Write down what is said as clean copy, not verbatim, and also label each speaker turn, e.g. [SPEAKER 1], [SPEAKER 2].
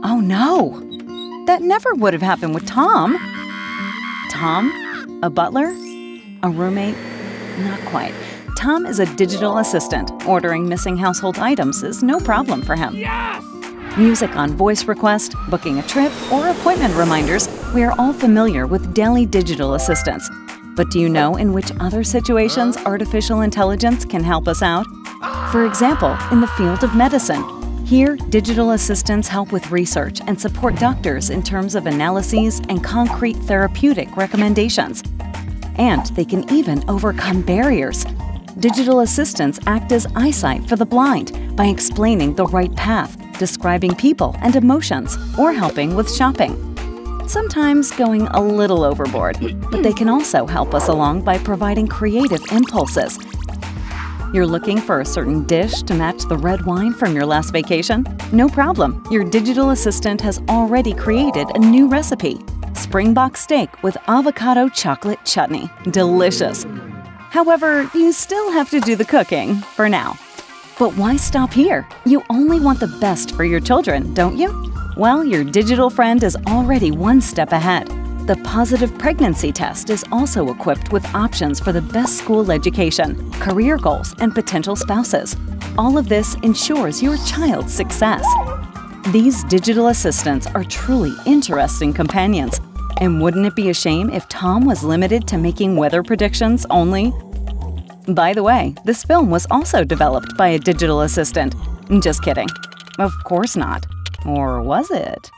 [SPEAKER 1] Oh no! That never would have happened with Tom. Tom? A butler? A roommate? Not quite. Tom is a digital assistant. Ordering missing household items is no problem for him.
[SPEAKER 2] Yes!
[SPEAKER 1] Music on voice request, booking a trip, or appointment reminders, we are all familiar with daily digital assistants. But do you know in which other situations artificial intelligence can help us out? For example, in the field of medicine. Here, digital assistants help with research and support doctors in terms of analyses and concrete therapeutic recommendations. And they can even overcome barriers. Digital assistants act as eyesight for the blind by explaining the right path, describing people and emotions, or helping with shopping. Sometimes going a little overboard, but they can also help us along by providing creative impulses. You're looking for a certain dish to match the red wine from your last vacation? No problem. Your digital assistant has already created a new recipe: springbok steak with avocado chocolate chutney. Delicious. However, you still have to do the cooking for now. But why stop here? You only want the best for your children, don't you? Well, your digital friend is already one step ahead. The positive pregnancy test is also equipped with options for the best school education, career goals, and potential spouses. All of this ensures your child's success. These digital assistants are truly interesting companions. And wouldn't it be a shame if Tom was limited to making weather predictions only? By the way, this film was also developed by a digital assistant. Just kidding. Of course not. Or was it?